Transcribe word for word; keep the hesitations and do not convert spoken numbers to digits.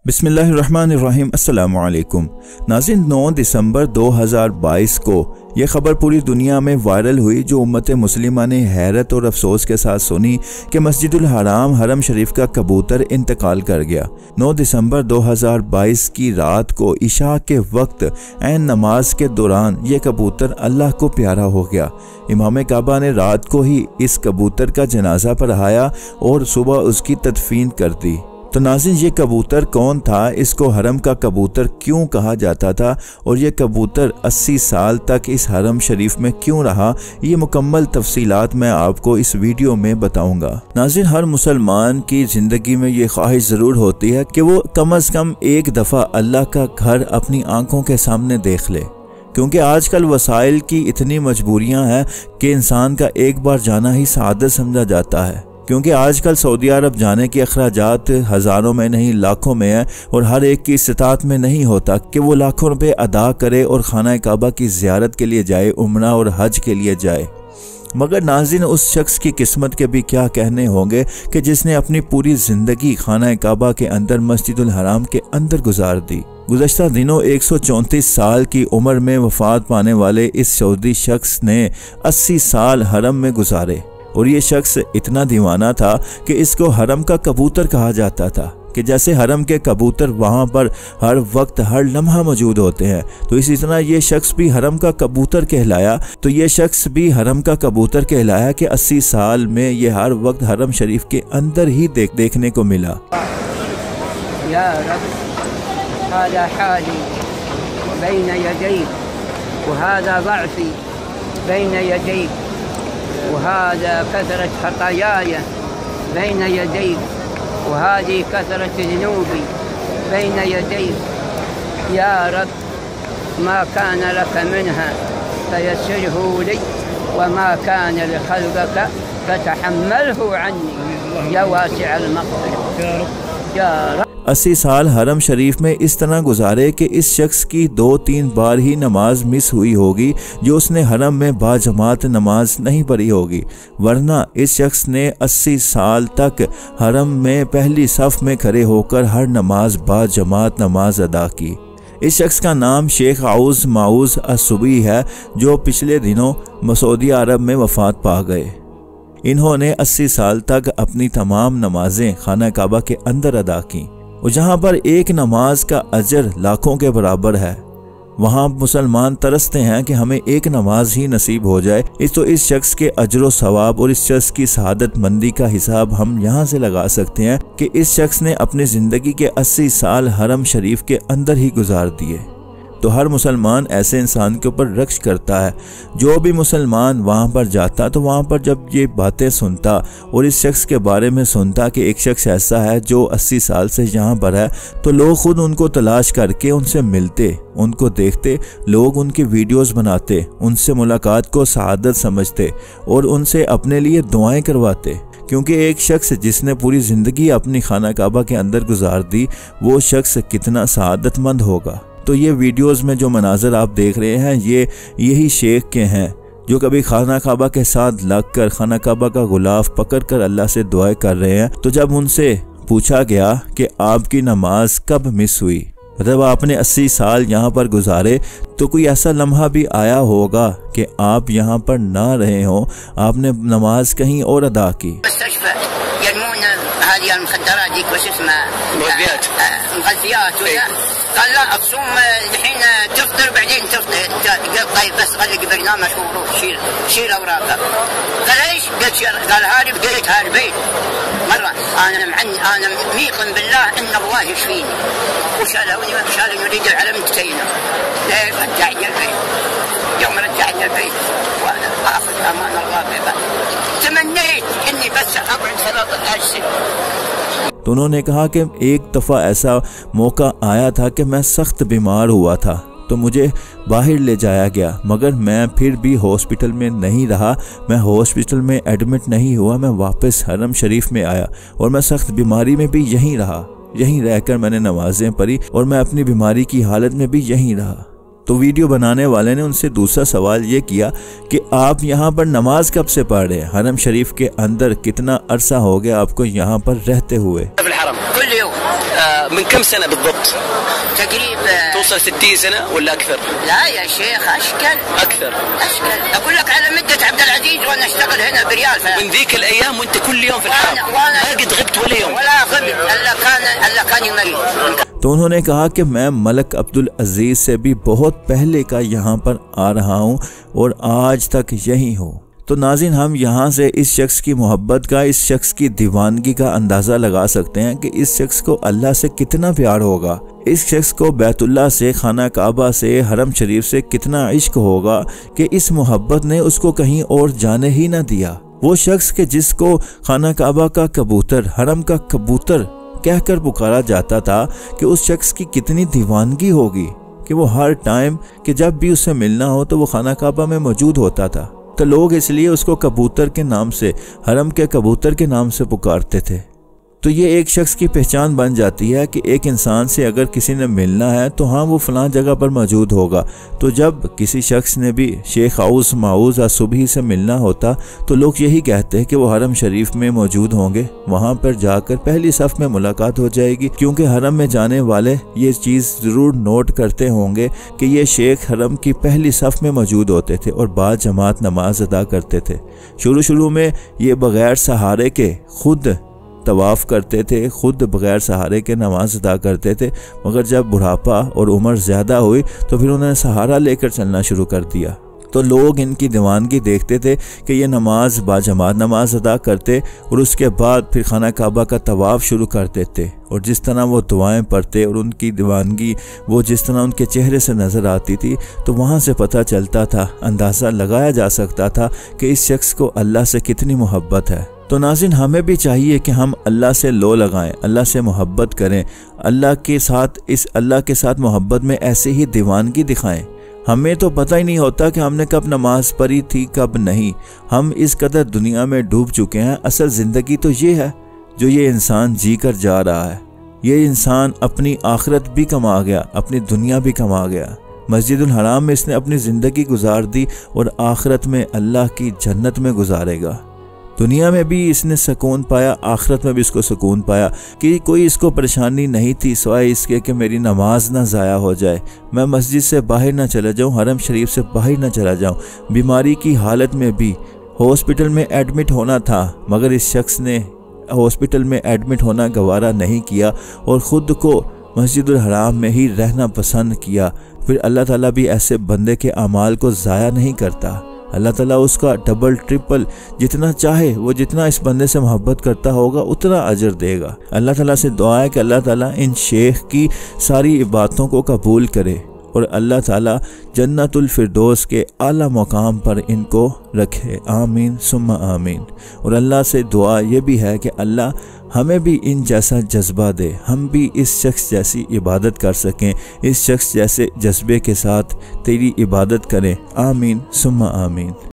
बिस्मिल्लाहिर्रहमानिर्रहीम अस्सलामु अलैकुम नाज़रीन, नौ दिसंबर दो हज़ार बाईस को ये खबर पूरी दुनिया में वायरल हुई, जो उम्मत मुस्लिमा ने हैरत और अफसोस के साथ सुनी कि मस्जिदुल हराम हरम शरीफ का कबूतर इंतकाल कर गया। नौ दिसंबर दो हज़ार बाईस की रात को इशा के वक्त ऐन नमाज के दौरान ये कबूतर अल्लाह को प्यारा हो गया। इमाम काबा ने रात को ही इस कबूतर का जनाजा पढ़ाया और सुबह उसकी तदफीन कर दी। तो नाज़रीन, ये कबूतर कौन था, इसको हरम का कबूतर क्यों कहा जाता था और ये कबूतर अस्सी साल तक इस हरम शरीफ में क्यों रहा, ये मुकम्मल तफसीलात मैं आपको इस वीडियो में बताऊंगा। नाज़रीन, हर मुसलमान की ज़िंदगी में ये ख्वाहिश ज़रूर होती है कि वो कम अज़ कम एक दफ़ा अल्लाह का घर अपनी आंखों के सामने देख ले, क्योंकि आजकल वसाइल की इतनी मजबूरियाँ हैं कि इंसान का एक बार जाना ही सआदत समझा जाता है। क्योंकि आजकल सऊदी अरब जाने के अखराजात हज़ारों में नहीं लाखों में है और हर एक की इस्तात में नहीं होता कि वो लाखों रुपए अदा करे और खाना काबा की ज़ियारत के लिए जाए, उम्रा और हज के लिए जाए। मगर नाज़रीन, उस शख्स की किस्मत के भी क्या कहने होंगे कि जिसने अपनी पूरी ज़िंदगी खाना काबा के अंदर मस्जिदुल हराम के अंदर गुजार दी। गुज़श्ता दिनों एक सौ चौंतीस साल की उम्र में वफ़ात पाने वाले इस सऊदी शख्स ने अस्सी साल हरम में गुजारे और ये शख्स इतना दीवाना था कि इसको हरम का कबूतर कहा जाता था, कि जैसे हरम के कबूतर वहाँ पर हर वक्त हर लम्हा मौजूद होते हैं, तो इसी तरह ये शख्स भी हरम का कबूतर कहलाया। तो ये शख्स भी हरम का कबूतर कहलाया कि अस्सी साल में ये हर वक्त हरम शरीफ के अंदर ही देख देखने को मिला। या रब, हादा हाली बैन यदैक व हादा ज़अफ़ी बैन यदैक وهذا كثرة خطاياي بين يديك وهذه كثرة ذنوبي بين يديك يا رب، ما كان لك منها فيسره لي وما كان لخلقك فتحمله عني يا واسع المغفرة يا رب। अस्सी साल हरम शरीफ में इस तरह गुजारे कि इस शख्स की दो तीन बार ही नमाज मिस हुई होगी, जो उसने हरम में बाजमात नमाज नहीं पढ़ी होगी, वरना इस शख्स ने अस्सी साल तक हरम में पहली सफ़ में खड़े होकर हर नमाज बाजमात नमाज अदा की। इस शख्स का नाम शेख आउज़ माउज़ असुबी है, जो पिछले दिनों सऊदी अरब में वफ़ात पा गए। इन्होंने अस्सी साल तक अपनी तमाम नमाजें खाना काबा के अंदर अदा की और जहाँ पर एक नमाज का अजर लाखों के बराबर है, वहाँ मुसलमान तरसते हैं कि हमें एक नमाज ही नसीब हो जाए। इस तो इस शख्स के अजर सवाब और इस शख्स की शहादत मंदी का हिसाब हम यहाँ से लगा सकते हैं कि इस शख्स ने अपनी ज़िंदगी के अस्सी साल हरम शरीफ के अंदर ही गुजार दिए। तो हर मुसलमान ऐसे इंसान के ऊपर रक्श करता है। जो भी मुसलमान वहाँ पर जाता, तो वहाँ पर जब ये बातें सुनता और इस शख्स के बारे में सुनता कि एक शख्स ऐसा है जो अस्सी साल से यहाँ पर है, तो लोग खुद उनको तलाश करके उनसे मिलते, उनको देखते, लोग उनकी वीडियोस बनाते, उनसे मुलाकात को सआदत समझते और उनसे अपने लिए दुआएं करवाते। क्योंकि एक शख्स जिसने पूरी ज़िंदगी अपनी खाना काबा के अंदर गुजार दी, वो शख्स कितना सआदतमंद होगा। तो ये वीडियोस में जो मनाजर आप देख रहे हैं, ये यही शेख के हैं जो कभी खाना काबा के साथ लग कर खाना काबा का गुलाफ पकड़ कर अल्लाह से दुआएं कर रहे हैं। तो जब उनसे पूछा गया कि आपकी नमाज कब मिस हुई, मतलब आपने अस्सी साल यहाँ पर गुजारे, तो कोई ऐसा लम्हा भी आया होगा कि आप यहाँ पर ना रहे हो, आपने नमाज कहीं और अदा की। قال لا اصوم الحين تفطر بعدين تفطر. طيب بس غلق برنامج وروح شيل شيل اوراقك. قال ايش؟ قلت قال هذه قلت هذا البيت مره انا معني انا ميقن بالله ان الله يشفيني. وشالوني شالوني يريد العلم تكينا. ليه؟ رجعني البيت. يوم رجعني البيت وانا اخذ امان الله بيبه. تمنيت اني بس اقعد ثلاثة اشهر. तो उन्होंने कहा कि एक दफ़ा ऐसा मौका आया था कि मैं सख्त बीमार हुआ था, तो मुझे बाहर ले जाया गया, मगर मैं फिर भी हॉस्पिटल में नहीं रहा, मैं हॉस्पिटल में एडमिट नहीं हुआ, मैं वापस हरम शरीफ में आया और मैं सख्त बीमारी में भी यहीं रहा, यहीं रहकर मैंने नमाजें पढ़ी और मैं अपनी बीमारी की हालत में भी यहीं रहा। तो वीडियो बनाने वाले ने उनसे दूसरा सवाल ये किया कि आप यहाँ पर नमाज कब से पढ़ रहे हैं, हरम शरीफ के अंदर कितना अरसा हो गया आपको यहाँ पर रहते हुए। من كم سنة بالضبط؟ تقريبا توصل ستين سنة ولا أكثر؟ لا يا شيخ أشكل أكثر. أشكل أقول لك على مدة عبد العزيز وأنا أشتغل هنا بريال. ف... من ذيك الأيام وأنت كل يوم في الحرم؟ وأنا ما قد غبت ولا يوم؟ ولا غبت إلا كان إلا كان مريض. तो उन्होंने कहा कि मैं मलक अब्दुल अजीज से भी बहुत पहले का यहाँ पर आ रहा हूँ और आज तक यही हूँ। तो नाज़रीन, हम यहाँ से इस शख्स की मोहब्बत का, इस शख्स की दीवानगी का अंदाज़ा लगा सकते हैं कि इस शख्स को अल्लाह से कितना प्यार होगा, इस शख्स को बैतुल्लाह से, खाना काबा से, हरम शरीफ से कितना इश्क होगा कि इस मोहब्बत ने उसको कहीं और जाने ही ना दिया। वो शख्स के जिसको खाना काबा का कबूतर, हरम का कबूतर कहकर पुकारा जाता था, कि उस शख्स की कितनी दीवानगी होगी कि वो हर टाइम कि जब भी उससे मिलना हो तो वो खाना काबा में मौजूद होता था। तो लोग इसलिए उसको कबूतर के नाम से, हरम के कबूतर के नाम से पुकारते थे। तो ये एक शख्स की पहचान बन जाती है कि एक इंसान से अगर किसी ने मिलना है तो हाँ, वो फलां जगह पर मौजूद होगा। तो जब किसी शख्स ने भी शेख आउस माउस या सुबही से मिलना होता तो लोग यही कहते हैं कि वो हरम शरीफ में मौजूद होंगे, वहाँ पर जाकर पहली सफ़ में मुलाकात हो जाएगी, क्योंकि हरम में जाने वाले ये चीज़ ज़रूर नोट करते होंगे कि ये शेख हरम की पहली सफ़ में मौजूद होते थे और बाद जमात नमाज अदा करते थे। शुरू शुरू में ये बग़ैर सहारे के खुद तवाफ़ करते थे, खुद बग़ैर सहारे के नमाज अदा करते थे, मगर जब बुढ़ापा और उम्र ज़्यादा हुई तो फिर उन्होंने सहारा लेकर चलना शुरू कर दिया। तो लोग इनकी दीवानगी देखते थे कि ये नमाज बाजमात नमाज अदा करते और उसके बाद फिर खाना काबा का तवाफ़ शुरू कर देते, और जिस तरह वो दुआएं पढ़ते और उनकी दीवानगी वो जिस तरह उनके चेहरे से नज़र आती थी, तो वहाँ से पता चलता था, अंदाज़ा लगाया जा सकता था कि इस शख्स को अल्लाह से कितनी मोहब्बत है। तो नाज़रीन, हमें भी चाहिए कि हम अल्लाह से लो लगाएं, अल्लाह से मोहब्बत करें, अल्लाह के साथ, इस अल्लाह के साथ मोहब्बत में ऐसे ही दीवानगी दिखाएं। हमें तो पता ही नहीं होता कि हमने कब नमाज पढ़ी थी, कब नहीं। हम इस कदर दुनिया में डूब चुके हैं। असल ज़िंदगी तो ये है जो ये इंसान जी कर जा रहा है। ये इंसान अपनी आखिरत भी कमा गया, अपनी दुनिया भी कमा गया। मस्जिदुल हराम में इसने अपनी ज़िंदगी गुजार दी और आखिरत में अल्लाह की जन्नत में गुजारेगा। दुनिया में भी इसने सुकून पाया, आखिरत में भी इसको सुकून पाया कि कोई इसको परेशानी नहीं थी सिवाय इसके कि मेरी नमाज ना ज़ाया हो जाए, मैं मस्जिद से बाहर ना चला जाऊं, हरम शरीफ से बाहर ना चला जाऊं। बीमारी की हालत में भी हॉस्पिटल में एडमिट होना था, मगर इस शख्स ने हॉस्पिटल में एडमिट होना गवारा नहीं किया और ख़ुद को मस्जिदुल हराम में ही रहना पसंद किया। फिर अल्लाह ताला भी ऐसे बंदे के अमाल को ज़ाया नहीं करता। अल्लाह ताला उसका डबल ट्रिपल जितना चाहे, वो जितना इस बंदे से मोहब्बत करता होगा उतना अजर देगा। अल्लाह ताला से दुआ है कि अल्लाह ताला इन शेख की सारी इबादतों को कबूल करे और अल्लाह ताला जन्नतुल फिरदौस के आला मकाम पर इनको रखे। आमीन सुम्मा आमीन। और अल्लाह से दुआ ये भी है कि अल्लाह हमें भी इन जैसा जज्बा दे, हम भी इस शख्स जैसी इबादत कर सकें, इस शख्स जैसे जज्बे के साथ तेरी इबादत करें। आमीन सुम्मा आमीन।